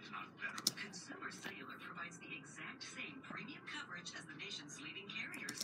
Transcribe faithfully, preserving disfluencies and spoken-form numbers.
not better. Consumer Cellular provides the exact same premium coverage as the nation's leading carriers.